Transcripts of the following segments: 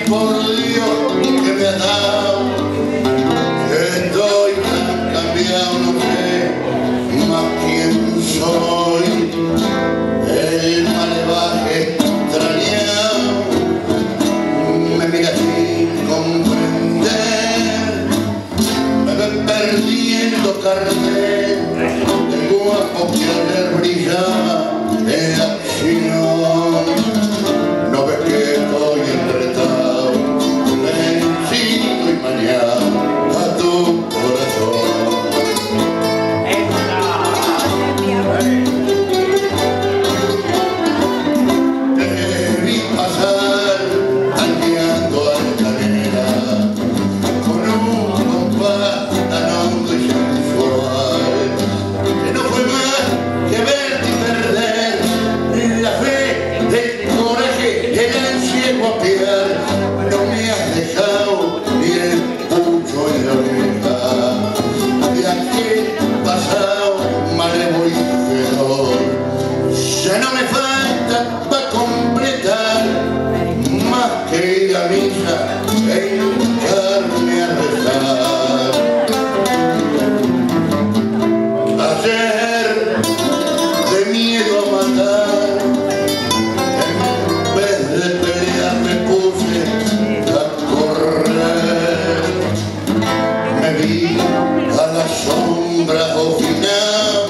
por Dios que me ha dado, estoy tan cambiado, no sé más quién soy, el malevaje extrañado me mira sin comprender, me ve perdiendo cartel, el guapo que ayer brillaba en la acción. No ves que estoy entretado, vencido y mañana a tu corazón. Te vi pasar tanqueando altanera con un compás tan hondo y sensual, que no fue más que verte y perder la fe del coraje, el ansia de guapear. No me has dejado ni el pucho en la oreja de aquel pasado malevolífero. Ya no me falta para completar más que ir a misa e hincarme a rezar. Ayer, de miedo a matar, en vez de pelear me puse a correr. Me vi a la sombra final,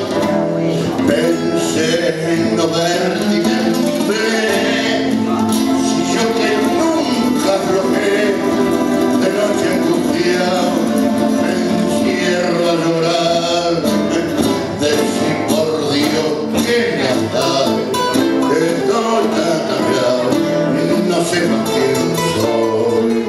pensé en no verte y me entré. Si yo que nunca aflojé, de noche angustiado me encierro a llorar. Decí por Dios que me has dado, estoy tan cambiado, no sé más quién soy.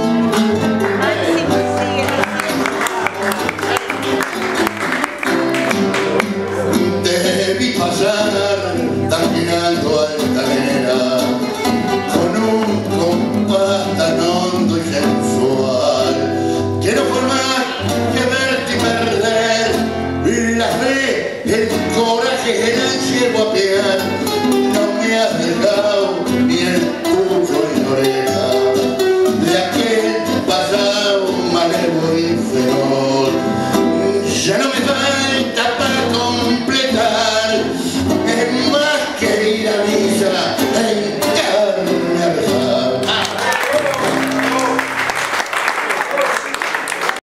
Te vi pasar tanqueando altanera con un compás tan hondo y sensual, que no fue más que verte y perder la fe, el coraje, el ansia de guapear.